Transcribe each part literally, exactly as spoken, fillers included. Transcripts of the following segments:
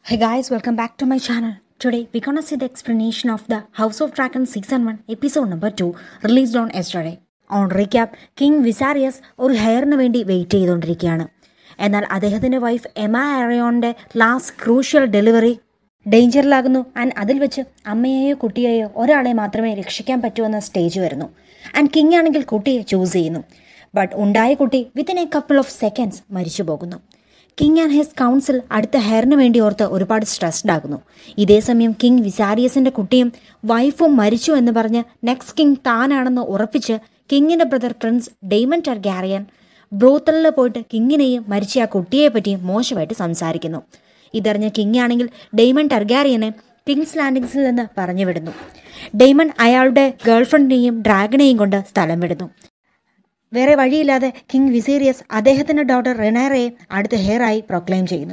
Hey guys, welcome back to my channel. Today we're gonna see the explanation of the House of Dragon season one episode number two released on yesterday. On recap, King Viserys ഒരു ഹെയറിന് വേണ്ടി wait ചെയ്തുകൊണ്ടിരിക്കുകയാണ്. എന്നാൽ അദ്ദേഹത്തിൻ്റെ wife എമാരിയോണിൻ്റെ last crucial delivery ഡേഞ്ചറിലാകുന്നു. And അതിൽ വെച്ച് അമ്മയെയോ കുട്ടിയെയോ ഒരാളെ മാത്രമേ രക്ഷിക്കാൻ പറ്റുമെന്ന സ്റ്റേജ് വരുന്നു. ആൻഡ് കിങ് ആണെങ്കിൽ കുട്ടിയെ ചൂസ് ചെയ്യുന്നു. ബട്ട് ഉണ്ടായ കുട്ടി within a couple of seconds മരിച്ചു പോകുന്നു. കിങ് ആൻഡ് ഹിസ് കൗൺസിൽ അടുത്ത ഹെയറിന് വേണ്ടി ഓർത്ത് ഒരുപാട് സ്ട്രെസ്ഡ് ആകുന്നു. ഇതേസമയം കിങ് വിസാരിയസിൻ്റെ കുട്ടിയും വൈഫും മരിച്ചു എന്ന് പറഞ്ഞ് നെക്സ്റ്റ് കിങ് താനാണെന്ന് ഉറപ്പിച്ച് കിങ്ങിൻ്റെ ബ്രദർ പ്രിൻസ് ഡേമൻ ടാർഗാരിയൻ ബ്രോത്തലിൽ പോയിട്ട് കിങ്ങിനെയും മരിച്ച ആ കുട്ടിയെ പറ്റിയും മോശമായിട്ട് സംസാരിക്കുന്നു. ഇതറിഞ്ഞ കിങ് ആണെങ്കിൽ ഡേമൻ ടാർഗാരിയനെ കിങ്സ് ലാൻഡിങ്സിൽ നിന്ന് പറഞ്ഞു വിടുന്നു. ഡേമൻ അയാളുടെ ഗേൾഫ്രണ്ടിനെയും ഡ്രാഗണെയും കൊണ്ട് സ്ഥലം വിടുന്നു. വേറെ വഴിയില്ലാതെ കിങ് വിസേരിയസ് അദ്ദേഹത്തിൻ്റെ ഡോട്ടർ റെനേറയെ അടുത്ത ഹെയറായി പ്രൊക്ലെയിം ചെയ്യുന്നു.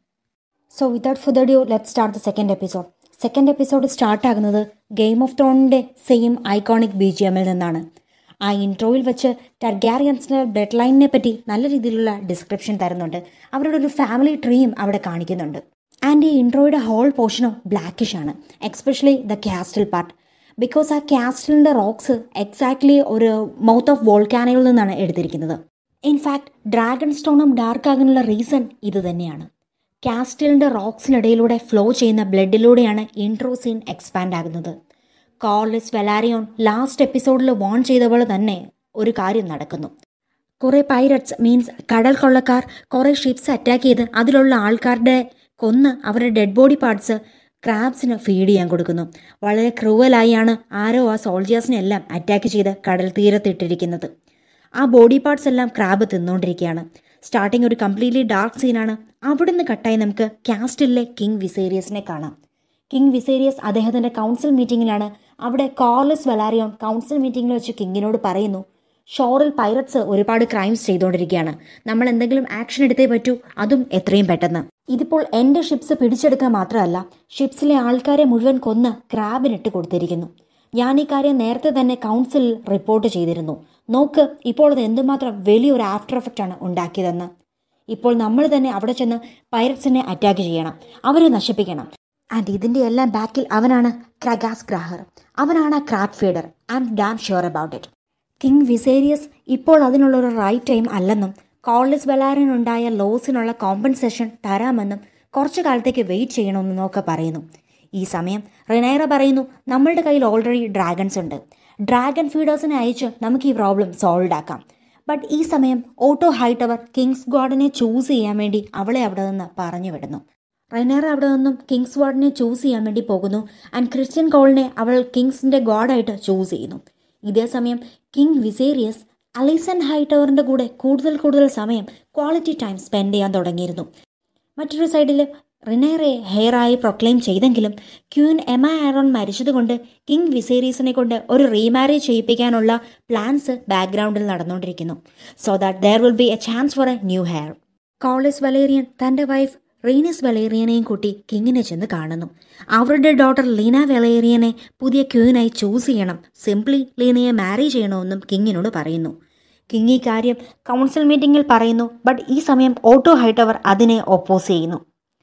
So without further due let start the second episode. Second episode സ്റ്റാർട്ടാകുന്നത് ഗെയിം ഓഫ് ത്രോണിൻ്റെ സെയിം ഐക്കോണിക് ബി ജി എമ്മിൽ നിന്നാണ്. ആ ഇൻട്രോയിൽ വെച്ച് ടാർഗാരിയൻസിൻ്റെ ബ്ലഡ് ലൈനിനെ പറ്റി നല്ല രീതിയിലുള്ള ഡിസ്ക്രിപ്ഷൻ തരുന്നുണ്ട്. അവരുടെ ഒരു ഫാമിലി ട്രീയും അവിടെ കാണിക്കുന്നുണ്ട്. ആൻഡ് ഈ ഇൻട്രോയുടെ ഹോൾ പോർഷനും ബ്ലാക്കിഷ് ആണ്, especially the castle part. Because ആ കാസ്റ്റലിൻ്റെ റോക്സ് എക്സാക്ട്ലി ഒരു മൗത്ത് ഓഫ് വോൾക്കാനോയിൽ നിന്നാണ് എടുത്തിരിക്കുന്നത്. ഇൻഫാക്ട് ഡ്രാഗൺ സ്റ്റോണും ഡാർക്ക് ആകാനുള്ള റീസൺ ഇത് തന്നെയാണ്. കാസ്റ്റലിൻ്റെ റോക്സിനിടയിലൂടെ ഫ്ലോ ചെയ്യുന്ന ബ്ലഡിലൂടെയാണ് ഇൻട്രോ സീൻ എക്സ്പാൻഡ് ആകുന്നത്. കോർലിസ് വെലാരിയോൺ ലാസ്റ്റ് എപ്പിസോഡിൽ വാൺ ചെയ്ത പോലെ തന്നെ ഒരു കാര്യം നടക്കുന്നു. കുറേ പൈററ്റ്സ് മീൻസ് കടൽ കൊള്ളക്കാർ കുറേ ഷിപ്സ് അറ്റാക്ക് ചെയ്ത് അതിലുള്ള ആൾക്കാരുടെ കൊന്ന് അവരുടെ ഡെഡ് ബോഡി പാർട്സ് ക്രാബ്സിന് ഫീഡ് ചെയ്യാൻ കൊടുക്കുന്നു. വളരെ ക്രൂവലായാണ് ആരോ ആ സോൾജേഴ്സിനെ എല്ലാം അറ്റാക്ക് ചെയ്ത് കടൽ തീരത്തിട്ടിരിക്കുന്നത്. ആ ബോഡി പാർട്സ് എല്ലാം ക്രാബ് തിന്നുകൊണ്ടിരിക്കുകയാണ്. സ്റ്റാർട്ടിങ് ഒരു കംപ്ലീറ്റ്ലി ഡാർക്ക് സീനാണ്. അവിടുന്ന് കട്ടായി നമുക്ക് കാസ്റ്റിലെ കിങ് വിസേരിയസിനെ കാണാം. കിങ് വിസേരിയസ് അദ്ദേഹത്തിൻ്റെ കൗൺസിൽ മീറ്റിങ്ങിലാണ്. അവിടെ കോർലിസ് വെലാരിയോൺ കൗൺസിൽ മീറ്റിങ്ങിൽ വെച്ച് കിങ്ങിനോട് പറയുന്നു, ഷോറിൽ പൈററ്റ്സ് ഒരുപാട് ക്രൈംസ് ചെയ്തുകൊണ്ടിരിക്കുകയാണ്, നമ്മൾ എന്തെങ്കിലും ആക്ഷൻ എടുത്തേ പറ്റൂ, അതും എത്രയും പെട്ടെന്ന്. ഇതിപ്പോൾ എൻ്റെ ഷിപ്സ് പിടിച്ചെടുക്കുക മാത്രമല്ല, ഷിപ്സിലെ ആൾക്കാരെ മുഴുവൻ കൊന്ന് ക്രാബിനിട്ട് കൊടുത്തിരിക്കുന്നു. ഞാൻ ഈ കാര്യം നേരത്തെ തന്നെ കൗൺസിലിൽ റിപ്പോർട്ട് ചെയ്തിരുന്നു. നോക്ക് ഇപ്പോൾ അത് എന്തുമാത്രം വലിയൊരു ആഫ്റ്റർ എഫക്റ്റാണ് ഉണ്ടാക്കിയതെന്ന്. ഇപ്പോൾ നമ്മൾ തന്നെ അവിടെ ചെന്ന് പൈററ്റ്സിനെ അറ്റാക്ക് ചെയ്യണം, അവരെ നശിപ്പിക്കണം. ആൻഡ് ഇതിൻ്റെ എല്ലാം ബാക്കിൽ അവനാണ് ക്രഗാസ് ഗ്രാഹർ. അവനാണ് ആ crab feeder. I am damn sure about it. King Viserys ഇപ്പോൾ അതിനുള്ളൊരു റൈറ്റ് ടൈം അല്ലെന്നും കോർലിസ് വെലാരിനുണ്ടായ ലോസിനുള്ള കോമ്പൻസേഷൻ തരാമെന്നും കുറച്ചു കാലത്തേക്ക് വെയിറ്റ് ചെയ്യണമെന്നും ഒക്കെ പറയുന്നു. ഈ സമയം റെനേറ പറയുന്നു, നമ്മളുടെ കയ്യിൽ ഓൾറെഡി ഡ്രാഗൺസ് ഉണ്ട്, ഡ്രാഗൺ ഫീഡേഴ്സിനെ അയച്ച് നമുക്ക് ഈ പ്രോബ്ലം സോൾവ് ആക്കാം. ബട്ട് ഈ സമയം ഓട്ടോ ഹൈടവർ കിങ്സ് ഗാർഡിനെ ചൂസ് ചെയ്യാൻ വേണ്ടി അവളെ അവിടെ നിന്ന് പറഞ്ഞു വിടുന്നു. റെനേറ അവിടെ നിന്നും കിങ്സ് ഗാർഡിനെ ചൂസ് ചെയ്യാൻ വേണ്ടി പോകുന്നു. ആൻഡ് ക്രിസ്ത്യൻ കോളിനെ അവൾ കിങ്സിൻ്റെ ഗാർഡായിട്ട് ചൂസ് ചെയ്യുന്നു. ഇതേസമയം കിങ് വിസേരിയസ് അലൈസൺ ഹൈടവറിൻ്റെ കൂടെ കൂടുതൽ കൂടുതൽ സമയം ക്വാളിറ്റി ടൈം സ്പെൻഡ് ചെയ്യാൻ തുടങ്ങിയിരുന്നു. മറ്റൊരു സൈഡിൽ റെനേറയെ ഹെയറായി പ്രൊക്ലെയിം ചെയ്തെങ്കിലും ക്വീൻ എമാരിയോൺ മരിച്ചതുകൊണ്ട് കിങ് വിസേരിയസിനെ കൊണ്ട് ഒരു റീമാരേജ് ചെയ്യിപ്പിക്കാനുള്ള പ്ലാൻസ് ബാക്ക്ഗ്രൗണ്ടിൽ നടന്നുകൊണ്ടിരിക്കുന്നു. So that there will be a chance for a new heir. Corlys Velaryon തൻ്റെ വൈഫ് റീനസ് വെലേറിയനെയും കൂട്ടി കിങ്ങിനെ ചെന്ന് കാണുന്നു. അവരുടെ ഡോട്ടർ ലീന വെലേറിയനെ പുതിയ ക്വീനായി ചൂസ് ചെയ്യണം, സിംപ്ലി ലീനയെ മാരി ചെയ്യണമെന്നും കിങ്ങിനോട് പറയുന്നു. കിങ് ഈ കാര്യം കൗൺസിൽ മീറ്റിങ്ങിൽ പറയുന്നു. ബട്ട് ഈ സമയം ഓട്ടോ ഹൈടവർ അതിനെ ഒപ്പോസ് ചെയ്യുന്നു.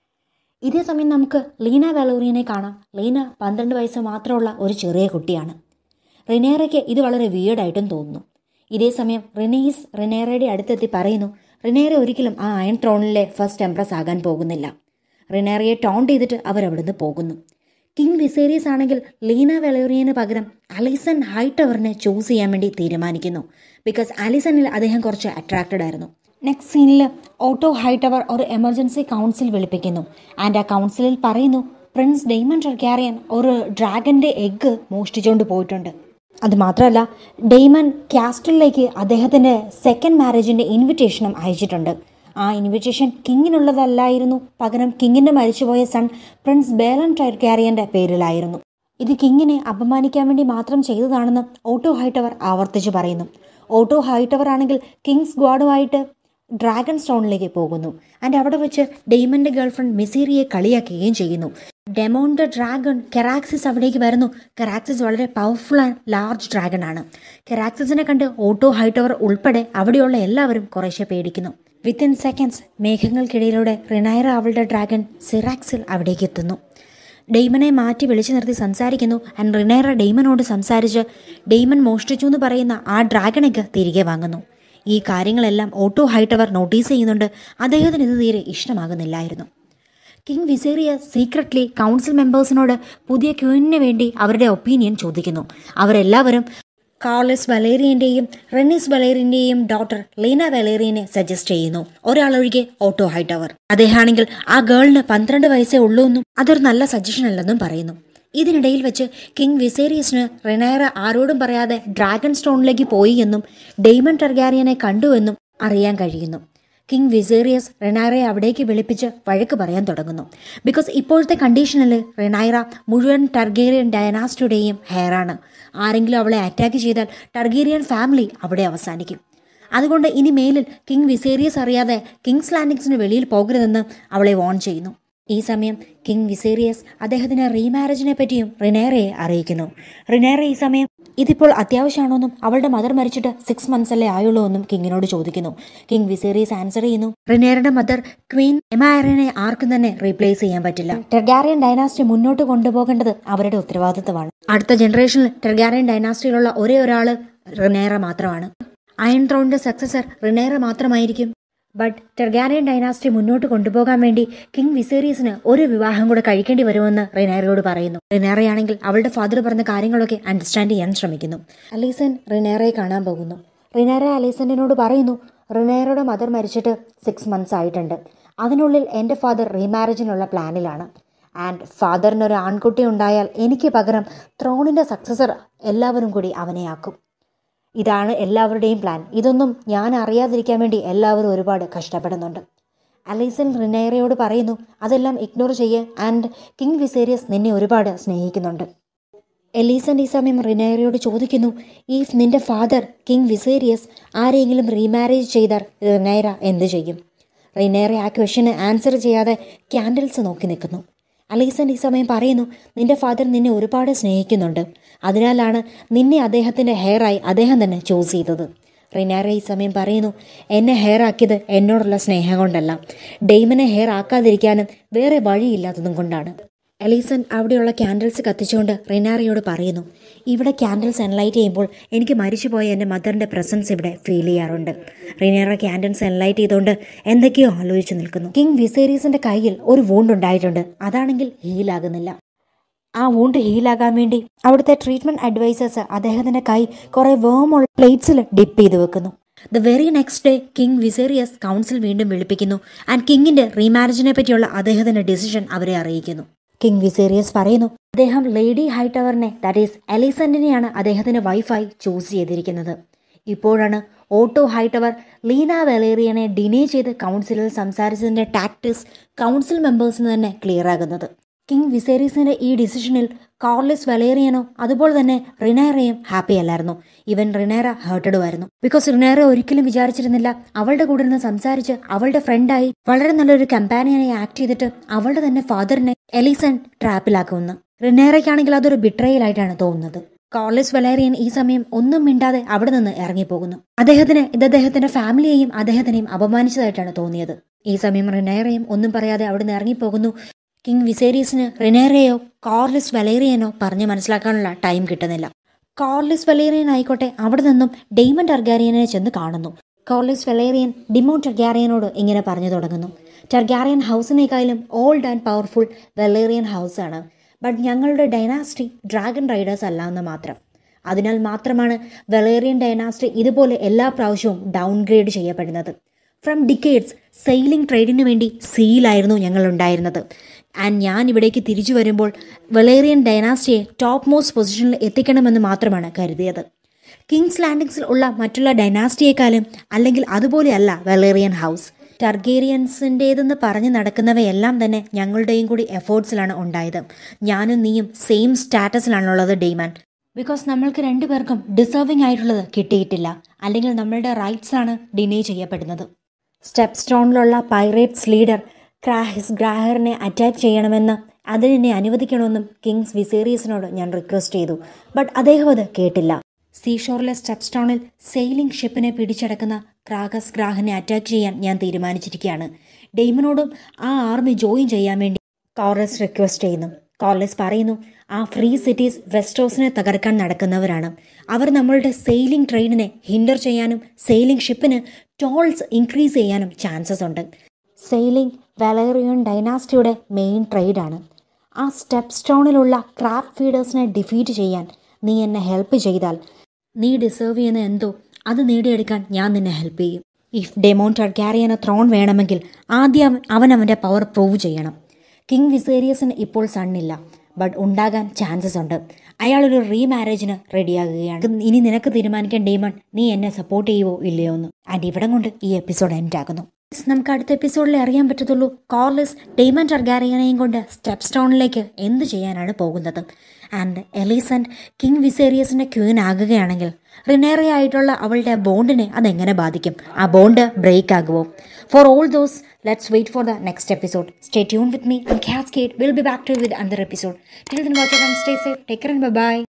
ഇതേ സമയം നമുക്ക് ലീന വെലേറിയനെ കാണാം. ലീന പന്ത്രണ്ട് വയസ്സ് മാത്രമുള്ള ഒരു ചെറിയ കുട്ടിയാണ്. റിനേറയ്ക്ക് ഇത് വളരെ വിയേർഡായിട്ടും തോന്നുന്നു. ഇതേ സമയം റിനീസ് റിനേറയുടെ അടുത്തെത്തി പറയുന്നു, റിനേറ ഒരിക്കലും ആ അയൺ ത്രോണിലെ ഫസ്റ്റ് എംപ്രസ് ആകാൻ പോകുന്നില്ല. റിനേറയെ ടോണ്ട് ചെയ്തിട്ട് അവരവിടുന്ന് പോകുന്നു. കിങ് വിസേരിയസ് ആണെങ്കിൽ ലീന വെലേറിയന് പകരം അലൈസൺ ഹൈടവറിനെ ചൂസ് ചെയ്യാൻ വേണ്ടി തീരുമാനിക്കുന്നു. ബിക്കോസ് അലിസണിൽ അദ്ദേഹം കുറച്ച് അട്രാക്റ്റഡ് ആയിരുന്നു. നെക്സ്റ്റ് സീനിൽ ഓട്ടോ ഹൈടവർ ഒരു എമർജൻസി കൗൺസിൽ വിളിപ്പിക്കുന്നു. ആൻഡ് ആ കൗൺസിലിൽ പറയുന്നു, പ്രിൻസ് ഡേമൻ ടാർഗാരിയൻ ഒരു ഡ്രാഗൻ്റെ എഗ്ഗ് മോഷ്ടിച്ചുകൊണ്ട് പോയിട്ടുണ്ട്. അതുമാത്രമല്ല, ഡേമൻ കാസ്റ്റലിലേക്ക് അദ്ദേഹത്തിൻ്റെ സെക്കൻഡ് മാരേജിൻ്റെ ഇൻവിറ്റേഷനും അയച്ചിട്ടുണ്ട്. ആ ഇൻവിറ്റേഷൻ കിങ്ങിനുള്ളതല്ലായിരുന്നു, പകരം കിങ്ങിൻ്റെ മരിച്ചുപോയ സൺ പ്രിൻസ് ബേലൻ ടാർഗാരിയൻ്റെ പേരിലായിരുന്നു. ഇത് കിങ്ങിനെ അപമാനിക്കാൻ വേണ്ടി മാത്രം ചെയ്തതാണെന്ന് ഓട്ടോ ഹൈടവർ ആവർത്തിച്ച് പറയുന്നു. ഓട്ടോ ഹൈടവർ ആണെങ്കിൽ കിങ്സ് ഗാർഡുമായിട്ട് ഡ്രാഗൺ സ്റ്റോണിലേക്ക് പോകുന്നു. ആൻഡ് അവിടെ വെച്ച് ഡെയ്മൻ്റെ ഗേൾഫ്രണ്ട് മിസീറിയെ കളിയാക്കുകയും ചെയ്യുന്നു. ഡെമോൺ ദ ഡ്രാഗൺ കെറാക്സിസ് അവിടേക്ക് വരുന്നു. കെറാക്സിസ് വളരെ പവർഫുൾ ആൻഡ് ലാർജ് ഡ്രാഗൺ ആണ്. കെറാക്സിസിനെ കണ്ട് ഓട്ടോ ഹൈടവർ ഉൾപ്പെടെ അവിടെയുള്ള എല്ലാവരും കുറേശ്ശെ പേടിക്കുന്നു. വിത്തിൻ സെക്കൻഡ്സ് മേഘങ്ങൾക്കിടയിലൂടെ റിനൈറ അവളുടെ ഡ്രാഗൺ സിറാക്സിൽ അവിടേക്ക് എത്തുന്നു. ഡെയ്മനെ മാറ്റി വിളിച്ചു നിർത്തി സംസാരിക്കുന്നു. ആൻഡ് റിനൈറ ഡെയ്മനോട് സംസാരിച്ച് ഡെയ്മൻ മോഷ്ടിച്ചു എന്ന് പറയുന്ന ആ ഡ്രാഗണയ്ക്ക് തിരികെ വാങ്ങുന്നു. ഈ കാര്യങ്ങളെല്ലാം ഓട്ടോ ഹൈടവർ നോട്ടീസ് ചെയ്യുന്നുണ്ട്. അദ്ദേഹത്തിന് ഇത് തീരെ ഇഷ്ടമാകുന്നില്ലായിരുന്നു. കിങ് വിസേറിയസ് സീക്രട്ട്ലി കൗൺസിൽ മെമ്പേഴ്സിനോട് പുതിയ ക്യൂനിന് വേണ്ടി അവരുടെ ഒപ്പീനിയൻ ചോദിക്കുന്നു. അവരെല്ലാവരും കാർലസ് വലേറിയൻ്റെയും റെന്നിസ് വലേറിയൻ്റെയും ഡോട്ടർ ലീന വലേറിയനെ സജസ്റ്റ് ചെയ്യുന്നു. ഒരാളൊഴികെ ഓട്ടോ ഹൈടവർ. അദ്ദേഹമാണെങ്കിൽ ആ ഗേളിന് പന്ത്രണ്ട് വയസ്സേ ഉള്ളൂ എന്നും അതൊരു നല്ല സജഷൻ അല്ലെന്നും പറയുന്നു. ഇതിനിടയിൽ വെച്ച് കിങ് വിസേറിയസിന് റിനൈറ ആരോടും പറയാതെ ഡ്രാഗൺ സ്റ്റോണിലേക്ക് പോയി എന്നും ഡെയ്മൺ ടർഗാരിയനെ കണ്ടുവെന്നും അറിയാൻ കഴിയുന്നു. കിങ് വിസേറിയസ് റിനൈറയെ അവിടേക്ക് വിളിപ്പിച്ച് വഴക്ക് പറയാൻ തുടങ്ങുന്നു. ബിക്കോസ് ഇപ്പോഴത്തെ കണ്ടീഷനിൽ റിനൈറ മുഴുവൻ ടർഗേറിയൻ ഡയനാസ്റ്റിയുടെയും ഹെയറാണ്. ആരെങ്കിലും അവളെ അറ്റാക്ക് ചെയ്താൽ ടർഗേറിയൻ ഫാമിലി അവിടെ അവസാനിക്കും. അതുകൊണ്ട് ഇനി മേലിൽ കിങ് വിസേറിയസ് അറിയാതെ കിങ്സ് ലാൻഡിങ്സിന് വെളിയിൽ പോകരുതെന്ന് അവളെ വോൺ ചെയ്യുന്നു. ഈ സമയം കിങ് വിസേറിയസ് അദ്ദേഹത്തിന് റീമാരേജിനെ പറ്റിയും റിനൈറയെ അറിയിക്കുന്നു. റിനൈറ ഈ സമയം ഇതിപ്പോൾ അത്യാവശ്യമാണോന്നും അവളുടെ മദർ മരിച്ചിട്ട് സിക്സ് മന്ത്സ് അല്ലേ ആയുള്ളൂ എന്നും കിങ്ങിനോട് ചോദിക്കുന്നു. കിങ് വിസേറിയസ് ആൻസർ ചെയ്യുന്നു, റിനൈറയുടെ മദർ ക്വീൻ എമായറിനെ ആർക്കും തന്നെ റീപ്ലേസ് ചെയ്യാൻ പറ്റില്ല. ടെർഗാരിയൻ ഡൈനാസ്റ്റി മുന്നോട്ട് കൊണ്ടുപോകേണ്ടത് അവരുടെ ഉത്തരവാദിത്തമാണ്. അടുത്ത ജനറേഷനിൽ ടെർഗാരിയൻ ഡൈനാസ്റ്റിയിലുള്ള ഒരേ ഒരാള് റിനൈറ മാത്രമാണ്. അയൺ ത്രോണിന്റെ സക്സസർ റിനൈറ മാത്രമായിരിക്കും. ബട്ട് ടെർഗാരിയൻ ഡൈനാസ്റ്റി മുന്നോട്ട് കൊണ്ടുപോകാൻ വേണ്ടി കിങ് വിസേറിയസിന് ഒരു വിവാഹം കൂടെ കഴിക്കേണ്ടി വരുമെന്ന് റിനൈറയോട് പറയുന്നു. റിനൈറയാണെങ്കിൽ അവളുടെ ഫാദർ പറഞ്ഞ കാര്യങ്ങളൊക്കെ അണ്ടർസ്റ്റാൻഡ് ചെയ്യാൻ ശ്രമിക്കുന്നു. അലീസൻ റിനൈറയെ കാണാൻ പോകുന്നു. റിനൈറ അലീസന്റിനോട് പറയുന്നു, റിനൈറയുടെ മദർ മരിച്ചിട്ട് സിക്സ് മന്ത്സ് ആയിട്ടുണ്ട്. അതിനുള്ളിൽ എൻ്റെ ഫാദർ റീമാരേജിനുള്ള പ്ലാനിലാണ്. ആൻഡ് ഫാദറിനൊരു ആൺകുട്ടി ഉണ്ടായാൽ എനിക്ക് പകരം ത്രോണിൻ്റെ സക്സസർ എല്ലാവരും കൂടി അവനെയാക്കും. ഇതാണ് എല്ലാവരുടെയും പ്ലാൻ. ഇതൊന്നും ഞാൻ അറിയാതിരിക്കാൻ വേണ്ടി എല്ലാവരും ഒരുപാട് കഷ്ടപ്പെടുന്നുണ്ട്. അലീസൻ റിനൈറയോട് പറയുന്നു, അതെല്ലാം ഇഗ്നോർ ചെയ്യ്. ആൻഡ് കിങ് വിസേറിയസ് നിന്നെ ഒരുപാട് സ്നേഹിക്കുന്നുണ്ട്. എലീസൻ ഈ സമയം റിനൈറയോട് ചോദിക്കുന്നു, ഇഫ് നിന്റെ ഫാദർ കിങ് വിസേറിയസ് ആരെങ്കിലും റീമാരേജ് ചെയ്താൽ റിനൈറ എന്ത് ചെയ്യും? റിനൈറ ആ ക്വസ്റ്റ്യന് ആൻസർ ചെയ്യാതെ ക്യാൻഡിൽസ് നോക്കി നിൽക്കുന്നു. അലീസൻ ഈ സമയം പറയുന്നു, നിന്റെ ഫാദർ നിന്നെ ഒരുപാട് സ്നേഹിക്കുന്നുണ്ട്. അതിനാലാണ് നിന്നെ അദ്ദേഹത്തിൻ്റെ ഹെയറായി അദ്ദേഹം തന്നെ ചൂസ് ചെയ്തത്. റിനൈറ ഈ സമയം പറയുന്നു, എന്നെ ഹെയർ ആക്കിയത് എന്നോടുള്ള സ്നേഹം കൊണ്ടല്ല, ഡെയ്മനെ ഹെയർ ആക്കാതിരിക്കാനും വേറെ വഴിയില്ലാത്തതും കൊണ്ടാണ്. എലീസൻ അവിടെയുള്ള ക്യാൻഡിൽസ് കത്തിച്ചുകൊണ്ട് റിനൈറയോട് പറയുന്നു, ഇവിടെ ക്യാൻഡിൽസ് എൻലൈറ്റ് ചെയ്യുമ്പോൾ എനിക്ക് മരിച്ചുപോയ എൻ്റെ മദറിൻ്റെ പ്രസൻസ് ഇവിടെ ഫീൽ ചെയ്യാറുണ്ട്. റിനൈറ ക്യാൻഡിൽസ് എൻലൈറ്റ് ചെയ്തുകൊണ്ട് എന്തൊക്കെയോ ആലോചിച്ച് നിൽക്കുന്നു. കിങ് വിസേറിയസിൻ്റെ കയ്യിൽ ഒരു വൂണ്ട് ഉണ്ടായിട്ടുണ്ട്. അതാണെങ്കിൽ ഹീലാകുന്നില്ല. ആ വൂണ്ട് ഹീലാകാൻ വേണ്ടി അവിടുത്തെ ട്രീറ്റ്മെൻറ്റ് അഡ്വൈസേഴ്സ് അദ്ദേഹത്തിൻ്റെ കൈ കുറേ വേമുള്ള പ്ലേറ്റ്സിൽ ഡിപ്പ് ചെയ്ത് വെക്കുന്നു. The very next day king Viserys council വീണ്ടും വിളിപ്പിക്കുന്നു. ആൻഡ് കിങ്ങിൻ്റെ റീമാരേജിനെ പറ്റിയുള്ള അദ്ദേഹത്തിൻ്റെ ഡിസിഷൻ അവരെ അറിയിക്കുന്നു. കിങ് വിസേറിയസ് പറയുന്നു, അദ്ദേഹം ലേഡി ഹൈടവറിനെ, ദാറ്റ് ഈസ് എലിസന്റിനെയാണ് അദ്ദേഹത്തിന്റെ വൈഫായി ചൂസ് ചെയ്തിരിക്കുന്നത്. ഇപ്പോഴാണ് ഓട്ടോ ഹൈടവർ ലീന വലേറിയനെ ഡിനേ ചെയ്ത് കൗൺസിലിൽ സംസാരിച്ചതിന്റെ ടാക്ടിക്സ് കൗൺസിൽ മെമ്പേഴ്സിന് തന്നെ ക്ലിയർ ആകുന്നത്. കിങ് വിസേറിയസിന്റെ ഈ ഡിസിഷനിൽ കാർലസ് വലേറിയനോ അതുപോലെ തന്നെ റിനൈറയും ഹാപ്പി അല്ലായിരുന്നു. ഇവൻ റിനൈറ ഹേർട്ടഡുമായിരുന്നു. ബിക്കോസ് റിനൈറ ഒരിക്കലും വിചാരിച്ചിരുന്നില്ല അവളുടെ കൂടെ നിന്ന് സംസാരിച്ച് അവളുടെ ഫ്രണ്ടായി വളരെ നല്ലൊരു കമ്പാനിയനെ ആക്ട് ചെയ്തിട്ട് അവളുടെ തന്നെ ഫാദറിനെ എലീസൺ ട്രാപ്പിലാക്കുമെന്ന്. റിനൈറയ്ക്കാണെങ്കിൽ അതൊരു ബിട്രയലായിട്ടാണ് തോന്നുന്നത്. കാർലസ് വലേറിയൻ ഈ സമയം ഒന്നും മിണ്ടാതെ അവിടെ നിന്ന് ഇറങ്ങിപ്പോകുന്നു. അദ്ദേഹത്തിന് ഇത് അദ്ദേഹത്തിന്റെ ഫാമിലിയെയും അദ്ദേഹത്തിനെയും അപമാനിച്ചതായിട്ടാണ് തോന്നിയത്. ഈ സമയം റിനൈറയും ഒന്നും പറയാതെ അവിടെ നിന്ന് ഇറങ്ങിപ്പോകുന്നു. കിങ് വിസേറിയസിന് റിനൈറയോ കാർലസ് വലേറിയനോ പറഞ്ഞ് മനസ്സിലാക്കാനുള്ള ടൈം കിട്ടുന്നില്ല. കാർലസ് വലേറിയൻ ആയിക്കോട്ടെ അവിടെ നിന്നും ഡെയ്മൺ ടർഗാരിയനെ ചെന്ന് കാണുന്നു. കാർലസ് വലേറിയൻ ഡിമോൺ ടർഗാരിയനോട് ഇങ്ങനെ പറഞ്ഞു തുടങ്ങുന്നു, ടർഗാരിയൻ ഹൗസിനേക്കാളും ഓൾഡ് ആൻഡ് പവർഫുൾ വലേറിയൻ ഹൗസാണ്. ബട്ട് ഞങ്ങളുടെ ഡൈനാസ്റ്റി ഡ്രാഗൺ റൈഡേഴ്സ് അല്ല എന്ന് മാത്രം. അതിനാൽ മാത്രമാണ് വലേറിയൻ ഡൈനാസ്റ്റി ഇതുപോലെ എല്ലാ പ്രാവശ്യവും ഡൗൺഗ്രേഡ് ചെയ്യപ്പെടുന്നത്. ഫ്രം ഡിക്കേഡ്സ് സെയിലിംഗ് ട്രേഡിനു വേണ്ടി സീലായിരുന്നു ഞങ്ങൾ ഉണ്ടായിരുന്നത്. ആൻഡ് ഞാൻ ഇവിടേക്ക് തിരിച്ചു വരുമ്പോൾ വലേറിയൻ ഡൈനാസ്റ്റിയെ ടോപ്പ് മോസ്റ്റ് പൊസിഷനിൽ എത്തിക്കണമെന്ന് മാത്രമാണ് കരുതിയത്. കിങ്സ് ലാൻഡിങ്സിൽ ഉള്ള മറ്റുള്ള ഡൈനാസ്റ്റിയെക്കാളും അല്ലെങ്കിൽ അതുപോലെയല്ല വലേറിയൻ ഹൗസ്. ടർഗേറിയൻസിൻ്റേതെന്ന് പറഞ്ഞു നടക്കുന്നവയെല്ലാം തന്നെ ഞങ്ങളുടെയും കൂടി എഫേർട്സിലാണ് ഉണ്ടായത്. ഞാനും നീയും സെയിം സ്റ്റാറ്റസിലാണുള്ളത് ഡെയ്മൻ. ബിക്കോസ് നമ്മൾക്ക് രണ്ടുപേർക്കും ഡിസേർവിംഗ് ആയിട്ടുള്ളത് കിട്ടിയിട്ടില്ല, അല്ലെങ്കിൽ നമ്മളുടെ റൈറ്റ്സ് ആണ് ഡിനേ ചെയ്യപ്പെടുന്നത്. സ്റ്റെപ്പ് സ്റ്റോണിലുള്ള പൈറേറ്റ്സ് ലീഡർ ക്രാഹിസ് ഗ്രാഹറിനെ അറ്റാക്ക് ചെയ്യണമെന്ന് അതിനെ അനുവദിക്കണമെന്നും കിങ്സ് വിസേറിയസിനോട് ഞാൻ റിക്വസ്റ്റ് ചെയ്തു. ബട്ട് അദ്ദേഹം അത് കേട്ടില്ല. സീഷോറിലെ സ്റ്റെപ്പ് സ്റ്റോണിൽ സെയിലിംഗ് ഷിപ്പിനെ പിടിച്ചടക്കുന്ന ക്രാഗസ് ഗ്രാഹനെ അറ്റാക്ക് ചെയ്യാൻ ഞാൻ തീരുമാനിച്ചിരിക്കുകയാണ്. ഡെയ്മനോടും ആ ആർമി ജോയിൻ ചെയ്യാൻ വേണ്ടി കോർലസ് റിക്വസ്റ്റ് ചെയ്യുന്നു. കോർലസ് പറയുന്നു, ആ ഫ്രീ സിറ്റീസ് വെസ്റ്റോസിനെ തകർക്കാൻ നടക്കുന്നവരാണ്. അവർ നമ്മളുടെ സെയിലിംഗ് ട്രെയിനിനെ ഹിൻഡർ ചെയ്യാനും സെയിലിംഗ് ഷിപ്പിന് ടോൾസ് ഇൻക്രീസ് ചെയ്യാനും ചാൻസസ് ഉണ്ട്. സെയിലിംഗ് വലേറിയൻ ഡൈനാസ്റ്റിയുടെ മെയിൻ ട്രേഡാണ്. ആ സ്റ്റെപ്പ് സ്റ്റോണിലുള്ള ക്രാഫ്റ്റ് ഫീഡേഴ്സിനെ ഡിഫീറ്റ് ചെയ്യാൻ നീ എന്നെ ഹെൽപ്പ് ചെയ്താൽ നീ ഡിസേർവ് ചെയ്യുന്ന എന്തോ അത് നേടിയെടുക്കാൻ ഞാൻ നിന്നെ ഹെൽപ്പ് ചെയ്യും. ഇഫ് ഡെമോൺ ടർഗാരിയന് ത്രോൺ വേണമെങ്കിൽ ആദ്യം അവൻ അവൻ്റെ പവർ പ്രൂവ് ചെയ്യണം. കിങ് വിസേരിയസിന് ഇപ്പോൾ സണ്ണില്ല, ബട്ട് ഉണ്ടാകാൻ ചാൻസസ് ഉണ്ട്. അയാളൊരു റീമാരേജിന് റെഡിയാകുകയാണ്. ഇനി നിനക്ക് തീരുമാനിക്കാൻ ഡേമൺ, നീ എന്നെ സപ്പോർട്ട് ചെയ്യുവോ ഇല്ലയോ എന്ന്. ആൻഡ് ഇവിടം കൊണ്ട് ഈ എപ്പിസോഡ് എൻഡ് ആകുന്നു. നമുക്ക് അടുത്ത എപ്പിസോഡിൽ അറിയാൻ പറ്റത്തുള്ളൂ കോർലസ് ഡെയ്മൺ ടർഗാരിയനെയും കൊണ്ട് സ്റ്റെപ്പ് സ്റ്റോണിലേക്ക് എന്ത് ചെയ്യാനാണ് പോകുന്നത്. ആൻഡ് എലീസൻഡ് കിങ് വിസേരിയസിൻ്റെ ക്വീൻ ആകുകയാണെങ്കിൽ റിനേറിയ ആയിട്ടുള്ള അവളുടെ ബോണ്ടിനെ അതെങ്ങനെ ബാധിക്കും? ആ ബോണ്ട് ബ്രേക്ക് ആകുമോ? For all those, let's wait for the next episode. Stay tune with me and Cascade. Will be back to with another episode. Till then watch and stay safe. Take care and by.